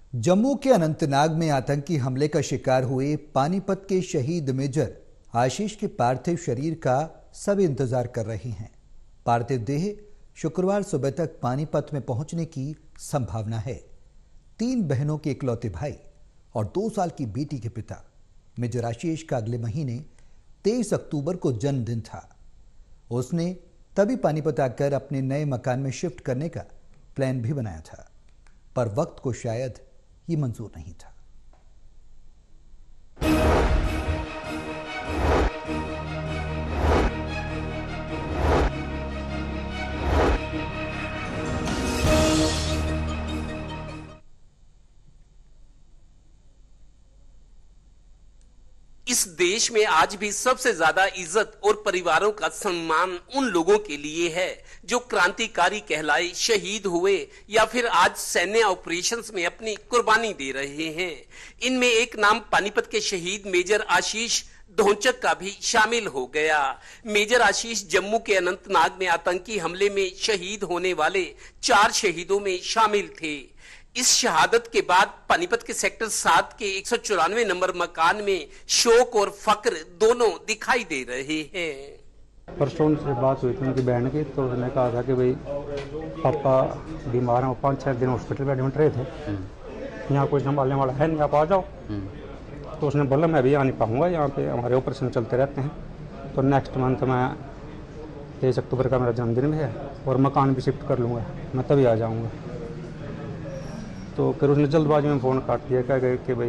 जम्मू के अनंतनाग में आतंकी हमले का शिकार हुए पानीपत के शहीद मेजर आशीष के पार्थिव शरीर का सब इंतजार कर रहे हैं। पार्थिव देह शुक्रवार सुबह तक पानीपत में पहुंचने की संभावना है। 3 बहनों के इकलौते भाई और 2 साल की बेटी के पिता मेजर आशीष का अगले महीने 23 अक्टूबर को जन्मदिन था। उसने तभी पानीपत आकर अपने नए मकान में शिफ्ट करने का प्लान भी बनाया था, पर वक्त को शायद ये मंजूर नहीं था। इस देश में आज भी सबसे ज्यादा इज्जत और परिवारों का सम्मान उन लोगों के लिए है जो क्रांतिकारी कहलाए, शहीद हुए या फिर आज सैन्य ऑपरेशंस में अपनी कुर्बानी दे रहे हैं। इनमें एक नाम पानीपत के शहीद मेजर आशीष ढोंचक का भी शामिल हो गया। मेजर आशीष जम्मू के अनंतनाग में आतंकी हमले में शहीद होने वाले 4 शहीदों में शामिल थे। इस शहादत के बाद पानीपत के सेक्टर 7 के 194 नंबर मकान में शोक और फक्र दोनों दिखाई दे रहे हैं। परसों से बात हुई थी उनकी बहन की, तो उसने कहा था कि भाई पापा बीमार हैं, 5-6 दिन हॉस्पिटल में एडमिट रहे थे, यहाँ कोई संभालने वाला है नहीं, आप आ जाओ। तो उसने बोला मैं अभी आ नहीं पाऊँगा, यहाँ पे हमारे ऑपरेशन चलते रहते हैं, तो नेक्स्ट मंथ मैं 23 अक्टूबर का मेरा जन्मदिन भी है और मकान भी शिफ्ट कर लूँगा, मैं तभी आ जाऊँगा। तो फिर उसने जल्दबाजी में फ़ोन काट दिया, कह गए कि भाई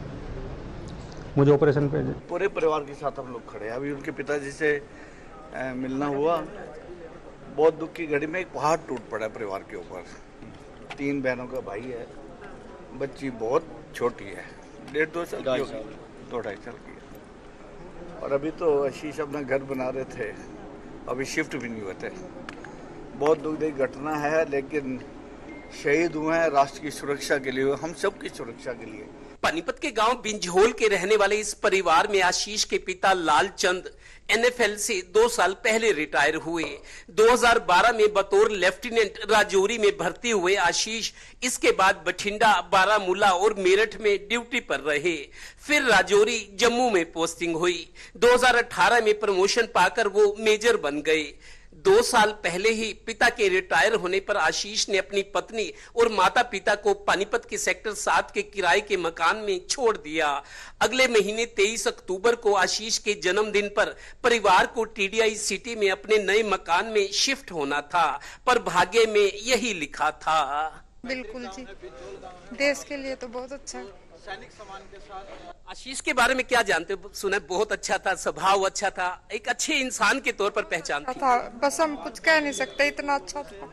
मुझे ऑपरेशन पे। पूरे परिवार के साथ हम लोग खड़े हैं। अभी उनके पिताजी से मिलना हुआ, बहुत दुख की घड़ी में एक पहाड़ टूट पड़ा है परिवार के ऊपर। 3 बहनों का भाई है, बच्ची बहुत छोटी है, 1.5-2 साल की होगी, 2-2.5 साल की है। और अभी तो आशीष अपना घर बना रहे थे, अभी शिफ्ट भी नहीं हुए थे। बहुत दुखदायी घटना है, लेकिन शहीद हुए हैं राष्ट्र की सुरक्षा के लिए, हम सब की सुरक्षा के लिए। पानीपत के गांव बिंझोल के रहने वाले इस परिवार में आशीष के पिता लालचंद NFL से 2 साल पहले रिटायर हुए। 2012 में बतौर लेफ्टिनेंट राजौरी में भर्ती हुए आशीष इसके बाद बठिंडा, बारामूला और मेरठ में ड्यूटी पर रहे। फिर राजौरी, जम्मू में पोस्टिंग हुई। 2018 में प्रमोशन पाकर वो मेजर बन गए। 2 साल पहले ही पिता के रिटायर होने पर आशीष ने अपनी पत्नी और माता पिता को पानीपत के सेक्टर 7 के किराए के मकान में छोड़ दिया। अगले महीने 23 अक्टूबर को आशीष के जन्मदिन पर परिवार को TDI सिटी में अपने नए मकान में शिफ्ट होना था, पर भाग्य में यही लिखा था। बिल्कुल जी, देश के लिए तो बहुत अच्छा है। सैनिक सम्मान के साथ। आशीष के बारे में क्या जानते हो? सुना बहुत अच्छा था, स्वभाव अच्छा था, एक अच्छे इंसान के तौर पर पहचान थी। था, बस हम कुछ कह नहीं सकते, इतना अच्छा था,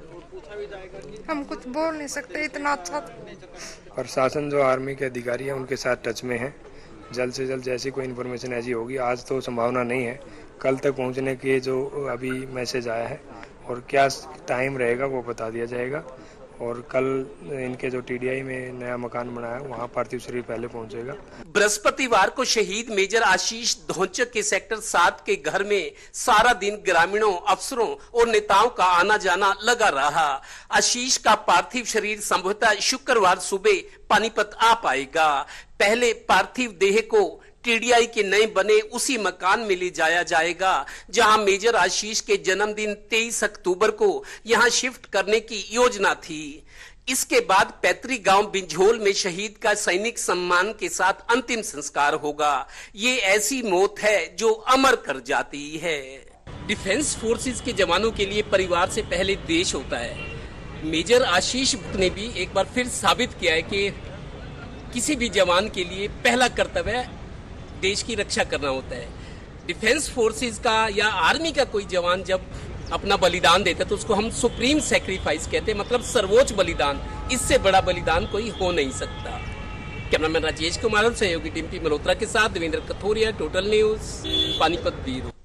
हम कुछ बोल नहीं सकते, इतना अच्छा था। प्रशासन जो आर्मी के अधिकारी हैं उनके साथ टच में है, जल्द से जल्द जैसी कोई इन्फॉर्मेशन ऐसी होगी, आज तो संभावना नहीं है, कल तक पहुंचने के जो अभी मैसेज आया है और क्या टाइम रहेगा वो बता दिया जाएगा। और कल इनके जो TDI में नया मकान बना है वहाँ पार्थिव शरीर पहले पहुंचेगा। बृहस्पतिवार को शहीद मेजर आशीष ढोंचक के सेक्टर 7 के घर में सारा दिन ग्रामीणों, अफसरों और नेताओं का आना जाना लगा रहा। आशीष का पार्थिव शरीर संभवतः शुक्रवार सुबह पानीपत आ पाएगा। पहले पार्थिव देह को TDI के नए बने उसी मकान में ले जाया जाएगा जहां मेजर आशीष के जन्मदिन 23 अक्टूबर को यहां शिफ्ट करने की योजना थी। इसके बाद पैतृक गांव बिंझोल में शहीद का सैनिक सम्मान के साथ अंतिम संस्कार होगा। ये ऐसी मौत है जो अमर कर जाती है। डिफेंस फोर्सेस के जवानों के लिए परिवार से पहले देश होता है। मेजर आशीष ने भी एक बार फिर साबित किया है कि किसी भी जवान के लिए पहला कर्तव्य देश की रक्षा करना होता है। डिफेंस फोर्सेस का या आर्मी का कोई जवान जब अपना बलिदान देता है तो उसको हम सुप्रीम सैक्रिफाइस कहते हैं, मतलब सर्वोच्च बलिदान। इससे बड़ा बलिदान कोई हो नहीं सकता। कैमरामैन राजेश कुमार, सहयोगी टीम पी मल्होत्रा के साथ Devendra Kathoria, total news, Panipat bureau.